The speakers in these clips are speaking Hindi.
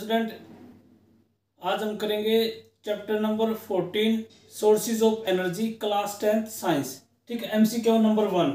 स्टूडेंट, आज हम करेंगे chapter number 14 sources of energy, class 10th science. ठीक है। MCQ number 1,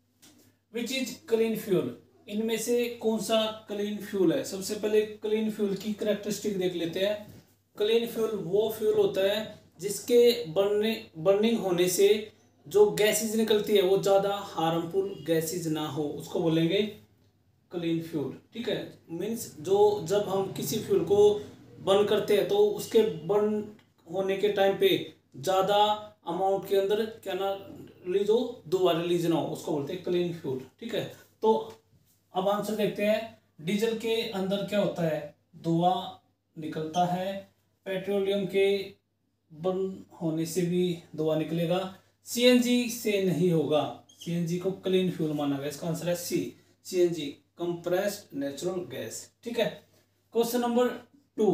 which is clean fuel. इनमें से कौन सा क्लीन फ्यूल है। सबसे पहले क्लीन फ्यूल की कैरेक्टरिस्टिक देख लेते हैं। क्लीन फ्यूल वो फ्यूल होता है जिसके बर्निंग होने से जो गैसेज निकलती है वो ज़्यादा हार्मफुल गैसेज ना हो, उसको बोलेंगे क्लीन फ्यूल। ठीक है। मीन्स जो जब हम किसी फ्यूल को बर्न करते हैं तो उसके बर्न होने के टाइम पे ज़्यादा अमाउंट के अंदर क्या ना रिलीज हो, धुआं रिलीज ना हो, उसको बोलते हैं क्लीन फ्यूल। ठीक है। तो अब आंसर देखते हैं। डीजल के अंदर क्या होता है, धुआं निकलता है। पेट्रोलियम के बर्न होने से भी धुआं निकलेगा। सीएनजी से नहीं होगा, सीएनजी को क्लीन फ्यूल माना गया। इसका आंसर है C, CNG, compressed natural gas. ठीक है। Question number 2,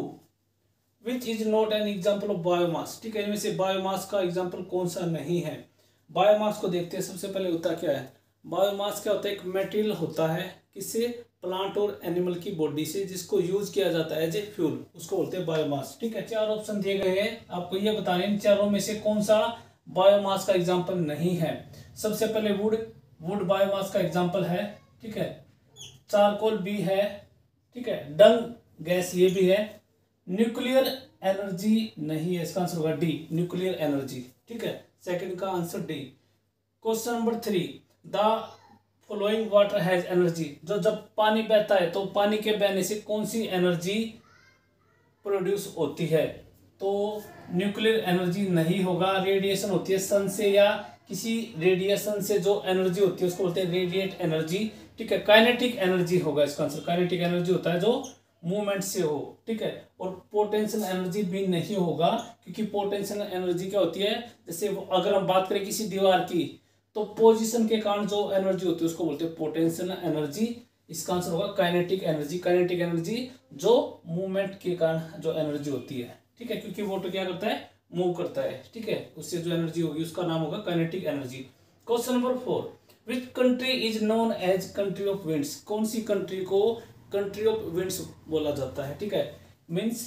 which is not an example of biomass. ठीक है। इनमें से बायोमास का एग्जाम्पल कौन सा नहीं है। बायोमास को देखते हैं। सबसे पहले होता क्या है, बायोमास क्या होता है, एक मटेरियल होता है किससे, प्लांट और एनिमल की बॉडी से, जिसको यूज किया जाता है एज ए फ्यूल, उसको बोलते हैं बायोमास। ठीक है। 4 ऑप्शन दिए गए हैं, आपको ये बताने इन चारों में से कौन सा बायोमास का एग्जाम्पल नहीं है। सबसे पहले वुड बायोमास का एग्जाम्पल है। ठीक है। चारकोल भी है। ठीक है। डंग गैस ये भी है। न्यूक्लियर एनर्जी नहीं है, इसका आंसर होगा डी, न्यूक्लियर एनर्जी। ठीक है। सेकंड का answer D. Question number 3, the flowing water has energy. जो जब पानी बहता है तो पानी के बहने से कौन सी एनर्जी प्रोड्यूस होती है, तो न्यूक्लियर एनर्जी नहीं होगा। रेडिएशन होती है सन से या किसी रेडिएशन से, जो एनर्जी होती है उसको बोलते हैं रेडिएट एनर्जी। ठीक है। काइनेटिक एनर्जी होगा इसका आंसर। काइनेटिक एनर्जी होता है जो मूवमेंट से हो। ठीक है। और पोटेंशियल एनर्जी भी नहीं होगा, क्योंकि पोटेंशियल एनर्जी क्या होती है, जैसे अगर हम बात करें किसी दीवार की, तो पोजीशन के कारण जो एनर्जी होती है उसको बोलते हैं पोटेंशियल एनर्जी। इसका आंसर होगा काइनेटिक एनर्जी। काइनेटिक एनर्जी जो मूवमेंट के कारण जो एनर्जी होती है। ठीक है। क्योंकि वो तो क्या करता है, मूव करता है। ठीक है। उससे जो एनर्जी होगी उसका नाम होगा kinetic energy. Question number 4, which country is known as country of winds. कौन सी कंट्री को कंट्री ऑफ विंड्स बोला जाता है। ठीक है। मीन्स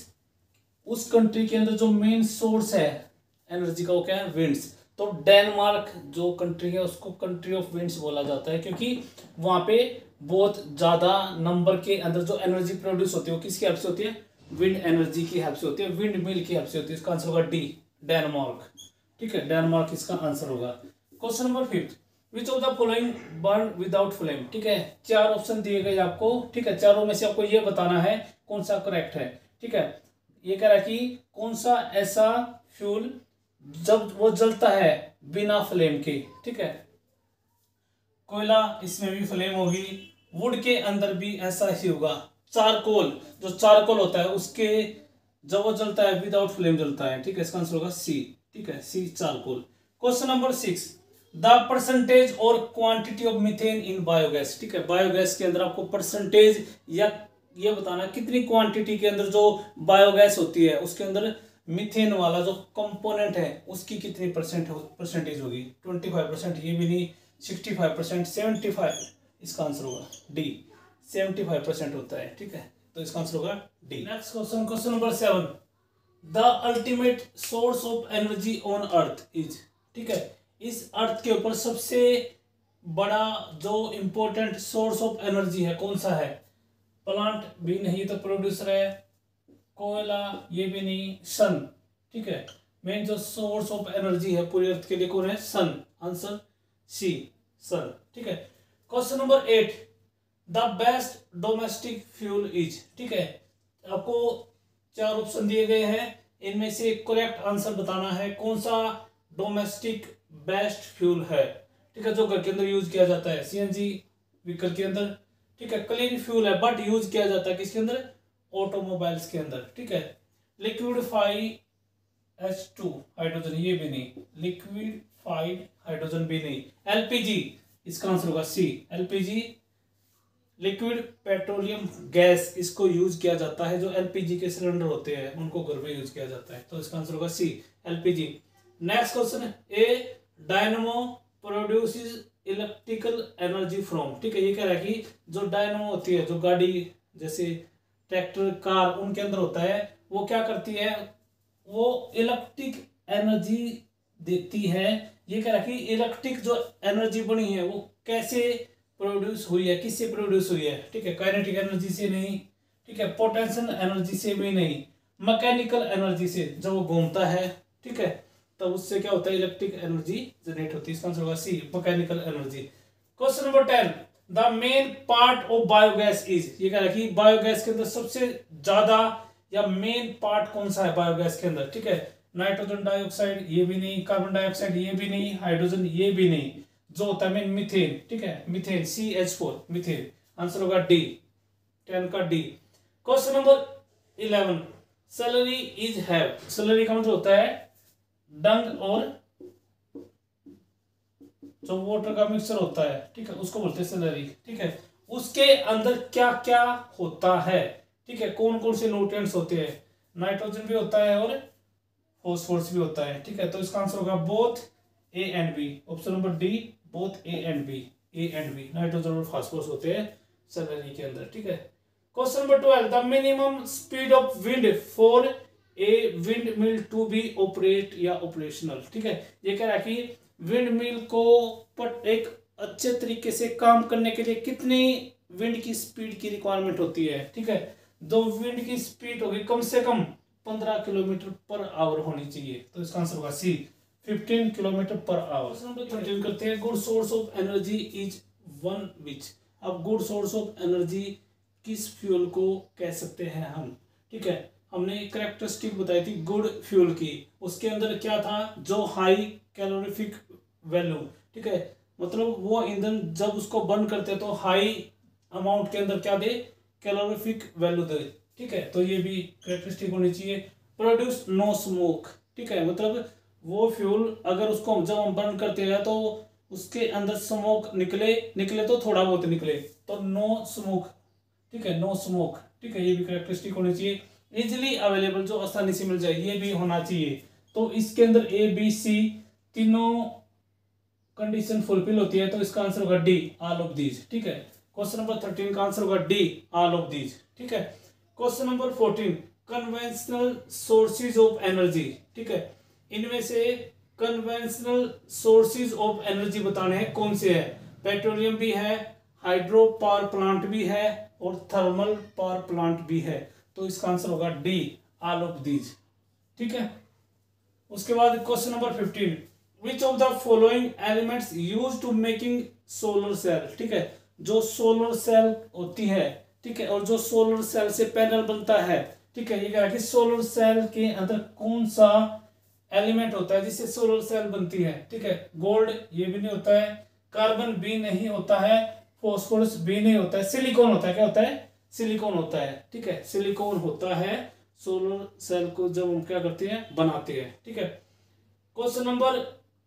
उस कंट्री के अंदर जो मेन सोर्स है एनर्जी का वो क्या है, विंड्स। तो डेनमार्क जो कंट्री है उसको कंट्री ऑफ विंड्स बोला जाता है, क्योंकि वहां पे बहुत ज्यादा नंबर के अंदर जो एनर्जी प्रोड्यूस होती है वो किसकी हेल्प से होती है, विंड एनर्जी की हेल्प से होती है, विंड मिल की हेल्प से होती है। इसका आंसर होगा डी, डेनमार्क। ठीक है। डेनमार्क इसका आंसर होगा। Question number 5, which of the following burn without flame. ठीक है। 4 ऑप्शन दिए गए आपको। ठीक है। चारों में से आपको ये बताना है कौन सा करेक्ट है। ठीक है। ये कह रहा है कि कौन सा ऐसा फ्यूल जब वो जलता है बिना फ्लेम के। ठीक है। कोयला, इसमें भी फ्लेम होगी। वुड के अंदर भी ऐसा ही होगा। चारकोल, जो चारकोल होता है उसके जब वो जलता है विदाउट फ्लेम जलता है। ठीक है। इसका आंसर होगा सी। ठीक है। C, charcoal. Question number 6, the percentage और quantity of methane in biogas. ठीक है। बायोगैस के अंदर आपको परसेंटेज या ये बताना कितनी क्वांटिटी के अंदर जो बायोगैस होती है उसके अंदर मीथेन वाला जो कंपोनेंट है उसकी कितनी परसेंटेज होगी। 25%, ये भी नहीं, 65%, 75। इसका आंसर होगा डी, 75% होता है। ठीक है। तो इसका आंसर होगा D. Next question, question number 7, the ultimate source of energy on earth is. ठीक है। इस अर्थ के ऊपर सबसे बड़ा जो इंपॉर्टेंट सोर्स ऑफ एनर्जी है कौन सा है। प्लांट भी नहीं, तो प्रोड्यूसर है। कोयला ये भी नहीं, सन। ठीक है। मेन जो सोर्स ऑफ एनर्जी है पूरी अर्थ के लिए कौन है, सन। Answer C, sun. ठीक है। Question number 8, the best domestic fuel is. ठीक है। आपको 4 ऑप्शन दिए गए हैं, इनमें से करेक्ट आंसर बताना है कौन सा डोमेस्टिक बेस्ट फ्यूल है। ठीक है। जो घर के अंदर यूज किया जाता है, सीएनजी व्हीकल के अंदर। ठीक है। क्लीन फ्यूल है बट यूज किया जाता है किसके अंदर, ऑटोमोबाइल्स के अंदर। ठीक है। लिक्विडिफाइड H2 हाइड्रोजन ये भी नहीं, लिक्विफाइड हाइड्रोजन भी नहीं। एलपीजी, इसका आंसर होगा C, LPG, liquid petroleum gas. इसको यूज किया जाता है, जो एलपीजी के सिलेंडर होते हैं उनको घर में यूज किया जाता है। तो इसका आंसर होगा C, LPG. Next question, a dynamo produces electrical energy from. ठीक है। ये कह रहा है कि जो डायनमो होती है, जो गाड़ी जैसे ट्रैक्टर, कार, उनके अंदर होता है, वो क्या करती है, वो इलेक्ट्रिक एनर्जी देती है। ये कह रहा है कि इलेक्ट्रिक जो एनर्जी बनी है वो कैसे प्रोड्यूस हुई है, किससे प्रोड्यूस हुई है, ठीक है, काइनेटिक एनर्जी से नहीं, ठीक है, पोटेंशियल एनर्जी से भी नहीं, मैकेनिकल एनर्जी से, जब वो घूमता है, ठीक है, तब उससे क्या होता है, इलेक्ट्रिक एनर्जी जनरेट होती है। इसका आंसर होगा C, mechanical energy. Question number 10, the main part of biogas is, ये कह रहा है कि बायोगैस के अंदर सबसे ज्यादा या मेन पार्ट कौन सा है बायोगैस के अंदर, ठीक है, नाइट्रोजन डाइऑक्साइड ये भी नहीं, कार्बन डाइऑक्साइड ये भी नहीं, हाइड्रोजन ये भी नहीं, जो होता है मेन मीथेन, ठीक है, मीथेन CH4 मीथेन। आंसर होगा डी, 10 का D. Question number 11, slurry is have, slurry का मतलब होता है डंग और जो वाटर का मिक्सचर होता है, ठीक है, उसको बोलते हैं सैलरी, ठीक है, उसके अंदर क्या क्या होता है, ठीक है, कौन कौन से न्यूट्रिएंट्स होते हैं, नाइट्रोजन भी होता है और फॉस्फोरस भी होता है, ठीक है, तो इसका आंसर होगा both A and B, option number D, both A and B, A and B, nitrogen और फॉस्फोरस होते हैं सैलरी के अंदर, ठीक है। Question number 12, the minimum speed of wind for a windmill to be operate या ऑपरेशनल, ठीक है, ये कह रहा है कि विंड मिल को एक अच्छे तरीके से काम करने के लिए कितनी विंड की स्पीड की रिक्वायरमेंट होती है, ठीक है, दो विंड की स्पीड होगी कम से कम 15 किलोमीटर पर आवर होनी चाहिए, तो इसका आंसर होगा C, 15 kilometre per hour. Number 13 करते हैं, good source of energy is one which, अब गुड सोर्स ऑफ एनर्जी किस फ्यूल को कह सकते हैं हम, ठीक है, हमने कैरेक्टरिस्टिक बताई थी गुड फ्यूल की, उसके अंदर क्या था, जो हाई कैलोरीफिक वैल्यू, ठीक है, मतलब वो ईंधन जब उसको बर्न करते हैं तो हाई अमाउंट के अंदर क्या दे, कैलोरीफिक वैल्यू दे, ठीक है, तो ये भी कैरेक्टरिस्टिक होनी चाहिए। प्रोड्यूस नो स्मोक, ठीक है, मतलब वो फ्यूल अगर उसको जब हम बर्न करते हैं तो उसके अंदर स्मोक निकले तो थोड़ा बहुत निकले, तो नो स्मोक, ठीक है, नो स्मोक, ठीक है, ये भी कैरेक्टरिस्टिक होनी चाहिए। इजिली अवेलेबल, जो आसानी से मिल जाए, ये भी होना चाहिए। तो इसके अंदर ए बी सी तीनों कंडीशन फुलफिल होती है, तो इसका आंसर होगा डी, ऑल ऑफ दीज, ठीक है। क्वेश्चन नंबर 13 का आंसर होगा डी, ऑल ऑफ दीज, ठीक है। Question number 14, conventional sources of energy, ठीक है, इनमें से कन्वेंशनल सोर्सेज ऑफ एनर्जी बताने हैं कौन से है, पेट्रोलियम भी है, हाइड्रो पावर प्लांट भी है और थर्मल पावर प्लांट भी है, तो इसका आंसर होगा डी, ऑल ऑफ दीज, ठीक है। उसके बाद question number 15, which of the following elements use to making solar cell, ठीक है, जो सोलर सेल होती है, ठीक है, और जो सोलर सेल से पैनल बनता है, ठीक है, ये कह रहा है कि सोलर सेल के अंदर कौन सा एलिमेंट होता है जिससे सोलर सेल बनती है, ठीक है, गोल्ड ये भी नहीं होता है, कार्बन भी नहीं होता है, फॉस्फोरस भी नहीं होता है, सिलिकॉन होता है, क्या होता है, सिलिकॉन होता है, ठीक है, सिलिकॉन होता है सोलर सेल को जब हम क्या करते हैं, बनाते हैं, ठीक है। Question number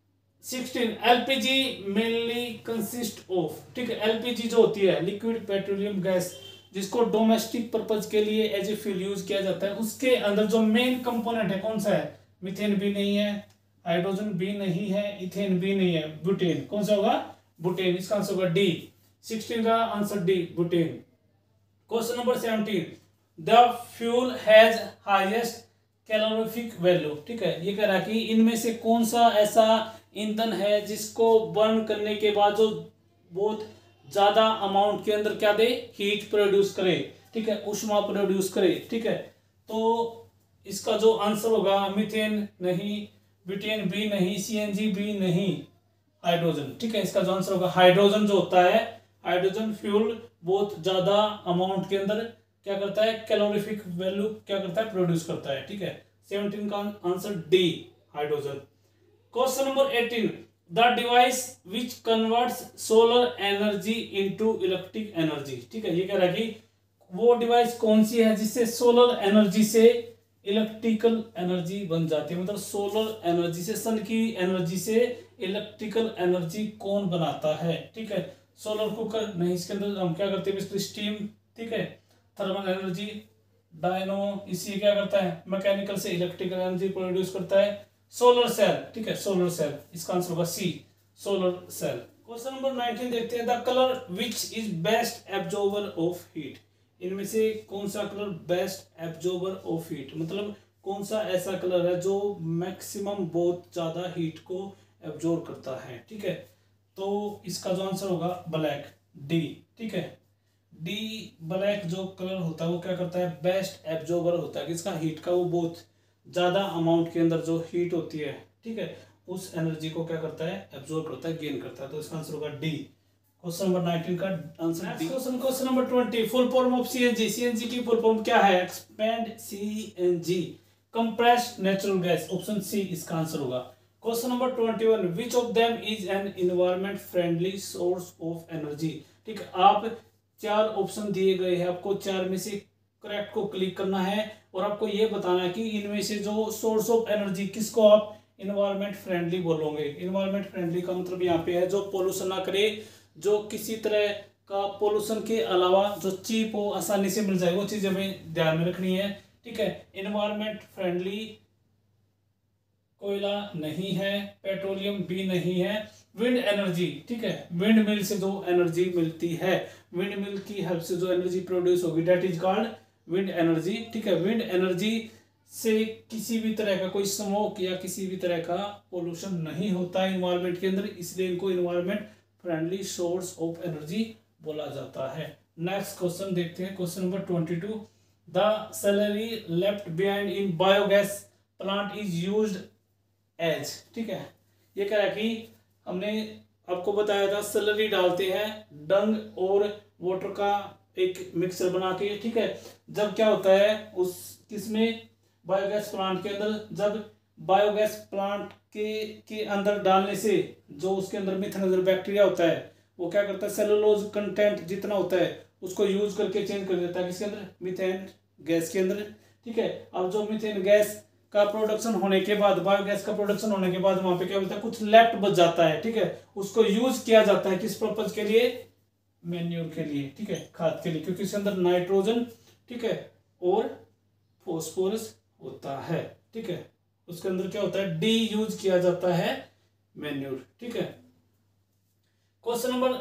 16, LPG mainly consist of, ठीक है, एलपीजी जो होती है लिक्विड पेट्रोलियम गैस, जिसको डोमेस्टिक पर्पज के लिए एज ए फ्यूल यूज किया जाता है, उसके अंदर जो मेन कंपोनेंट है कौन सा है, मीथेन भी नहीं है, हाइड्रोजन भी नहीं है, इथेन भी नहीं है, ब्यूटेन, कौन सा होगा, ब्यूटेन, इसका आंसर होगा डी, 16 का answer D, butane. Question number 17, the fuel has highest calorific value, ठीक है, ये कह रहा है कि इनमें से कौन सा ऐसा ईंधन है जिसको बर्न करने के बाद जो बहुत ज्यादा अमाउंट के अंदर क्या दे, हीट प्रोड्यूस करे, ठीक है, ऊष्मा प्रोड्यूस करे, ठीक है, तो इसका जो आंसर होगा मीथेन नहीं, ब्यूटेन भी नहीं, सीएनजी भी नहीं, हाइड्रोजन, ठीक है, इसका जो आंसर होगा हाइड्रोजन जो होता है, हाइड्रोजन फ्यूल बहुत ज्यादा अमाउंट के अंदर क्या करता है, कैलोरीफिक वैल्यू क्या करता है, प्रोड्यूस करता है, ठीक है, 17 का answer D, hydrogen. Question number 18, the device which converts solar energy into electric energy, ठीक है, ये कह रहा है कि वो डिवाइस कौन सी है जिससे सोलर एनर्जी से इलेक्ट्रिकल एनर्जी बन जाती है, मतलब सोलर एनर्जी से, सन की एनर्जी से इलेक्ट्रिकल एनर्जी कौन बनाता है, ठीक है, सोलर कुकर नहीं, इसके अंदर हम क्या करते हैं, स्टीम, ठीक है, थर्मल एनर्जी, डायनो, इसी क्या करता है, मैकेनिकल से इलेक्ट्रिकल एनर्जी प्रोड्यूस करता है, सोलर सेल, ठीक है, सोलर सेल, इसका आंसर होगा C, solar cell. Question number 19 देखते हैं, the colour which is best absorber of heat, इनमें से कौन सा colour best absorber of heat, मतलब कौन सा ऐसा कलर है जो मैक्सिमम बहुत ज़्यादा हीट को एब्जॉर्ब करता है। ठीक है, तो इसका जो आंसर होगा ब्लैक, डी। ठीक है, डी ब्लैक जो कलर होता है वो क्या करता है, बेस्ट एब्जॉर्बर होता है, किसका, हीट का। वो बहुत ज़्यादा अमाउंट के अंदर जो हीट होती है, ठीक है, उस एनर्जी को क्या करता है, एब्जॉर्ब करता है, गेन करता है। तो इसका आंसर होगा डी। क्वेश्चन नंबर 19 का answer D. Question number 20, full form of CNG. CNG की फुल फॉर्म क्या है, expand CNG, compressed natural gas. Option C इसका आंसर होगा। Question number 21, which of them is an environment friendly source of energy. ठीक है, आप 4 ऑप्शन दिए गए हैं, आपको 4 में से करेक्ट को क्लिक करना है और आपको ये बताना है कि इनमें से जो सोर्स ऑफ एनर्जी किसको आप इन्वायरमेंट फ्रेंडली बोलोगे। इन्वायरमेंट फ्रेंडली का मतलब यहाँ पे है जो पोल्यूशन ना करे, जो किसी तरह का पोल्यूशन के अलावा जो चीप हो, आसानी से मिल जाए, वो चीज हमें ध्यान में रखनी है। ठीक है, इन्वायरमेंट फ्रेंडली कोयला नहीं है, पेट्रोलियम भी नहीं है, विंड एनर्जी। ठीक है, विंड मिल से जो एनर्जी मिलती है, विंड मिल की हेल्प से जो एनर्जी प्रोड्यूस होगी, that is called wind energy. ठीक है, विंड एनर्जी से किसी भी तरह का कोई स्मोक या किसी भी तरह का पोल्यूशन नहीं होता है इन्वायरमेंट के अंदर, इसलिए इनको environment friendly source of energy बोला जाता है। नेक्स्ट क्वेश्चन देखते हैं, question number 22, the slurry left behind in biogas plant is used as. ठीक है, ये कह रहा है कि हमने आपको बताया था सैलरी डालते हैं डंग और वाटर का एक मिक्सचर बना के। ठीक है, जब क्या होता है उस किसमें, बायोगैस प्लांट के अंदर, जब बायोगैस प्लांट के अंदर डालने से जो उसके अंदर मिथेनॉल बैक्टीरिया होता है वो क्या करता है, सेलुलोज कंटेंट जितना होता है उसको यूज करके चेंज कर देता है किसके अंदर, मीथेन गैस के अंदर। ठीक है, अब जो मीथेन गैस का प्रोडक्शन होने के बाद, बायोगैस का प्रोडक्शन होने के बाद वहां पे क्या होता है, कुछ लेफ्ट बच जाता है। ठीक है, उसको यूज किया जाता है किस पर्पज के लिए, मैन्योर के लिए। ठीक है, खाद के लिए, क्योंकि इसके अंदर नाइट्रोजन, ठीक है, और फॉस्फोरस होता है। ठीक है, उसके अंदर क्या होता है, डी यूज किया जाता है, मैन्योर। ठीक है, question number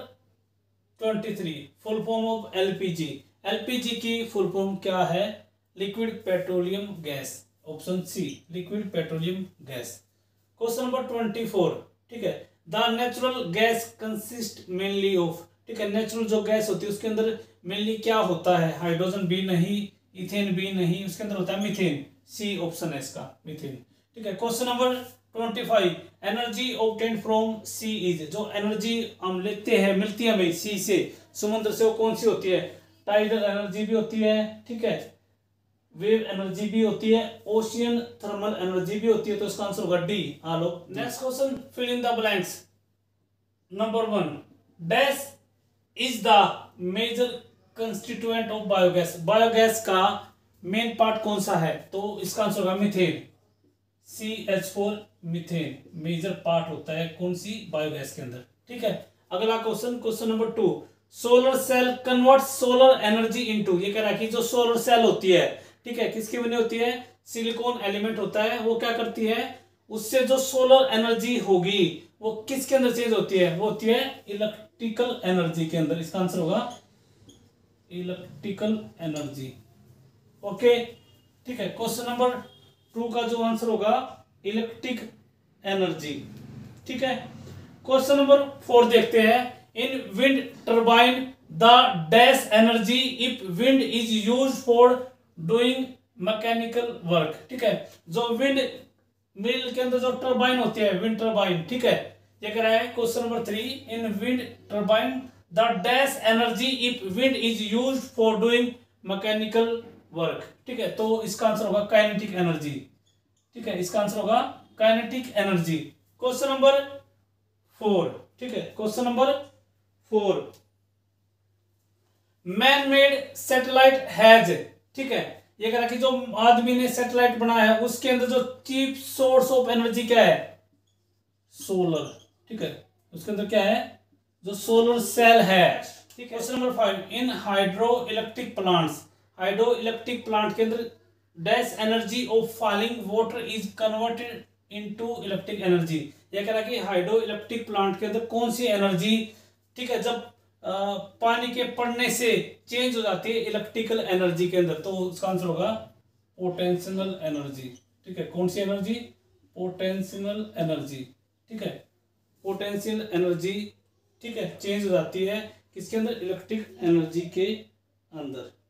23, full form of LPG. LPG की फुल फॉर्म क्या है, liquid petroleum gas. Option C, liquid petroleum gas. Question number 24, ठीक है, the natural gas consist mainly of. ठीक है, नेचुरल जो गैस होती है उसके अंदर मेनली क्या होता है, हाइड्रोजन भी नहीं, इथेन भी नहीं, उसके अंदर होता है मीथेन। सी ऑप्शन है इसका, मीथेन। ठीक है, question number 25, energy obtained from sea is. जो एनर्जी हम लेते हैं, मिलती है हमें सी से, समुद्र से, वो कौन सी होती है, टाइडल एनर्जी भी होती है, ठीक है, वेव एनर्जी भी होती है, ओशियन थर्मल एनर्जी भी होती है। तो इसका आंसर होगा D, all. Next question, fill in the blanks. Number 1, dash is the major constituent of biogas. Biogas का मेन पार्ट कौन सा है, तो इसका आंसर होगा methane, CH4 methane major part होता है कौन सी, बायोगैस के अंदर। ठीक है, अगला question, question number 2, solar cell convert solar energy into. ये कह रहा है कि जो सोलर सेल होती है, ठीक है, किसकी बनी होती है, सिलिकॉन एलिमेंट होता है, वो क्या करती है, उससे जो सोलर एनर्जी होगी वो किसके अंदर चेंज होती है, वो होती है इलेक्ट्रिकल एनर्जी के अंदर। इसका आंसर होगा इलेक्ट्रिकल एनर्जी। ओके, ठीक है, क्वेश्चन नंबर 2 का जो आंसर होगा इलेक्ट्रिक एनर्जी। ठीक है, क्वेश्चन नंबर 4 देखते हैं, in wind turbine the dash energy if wind is use for doing mechanical work. ठीक है, जो विंड मिल के अंदर जो टर्बाइन होती है, विंड टर्बाइन। ठीक है, ये कह रहा है question number 3, in wind turbine the dash energy if wind is use for doing mechanical work. ठीक है, तो इसका आंसर होगा काइनेटिक एनर्जी। ठीक है, इसका आंसर होगा काइनेटिक एनर्जी। क्वेश्चन नंबर 4, ठीक है, question number 4, man made satellite has. ठीक है, ये कह रहा है कि जो आदमी ने सैटेलाइट बनाया है उसके अंदर जो चीप सोर्स ऑफ एनर्जी क्या है, सोलर। ठीक है, उसके अंदर क्या है, जो सोलर सेल है। ठीक है, question number 5, in hydro electric plants. Hydro electric plant के अंदर dash energy of falling water is converted into electric energy. यह कह रहा है कि हाइड्रो इलेक्ट्रिक प्लांट के अंदर कौन सी एनर्जी, ठीक है, जब पानी के पड़ने से चेंज हो जाती है इलेक्ट्रिकल एनर्जी के अंदर, तो उसका आंसर होगा पोटेंशियल एनर्जी। ठीक है, कौन सी एनर्जी? Potential energy. ठीक है, पोटेंशियल एनर्जी, ठीक है, चेंज हो जाती है किसके अंदर? इलेक्ट्रिक एनर्जी के अंदर।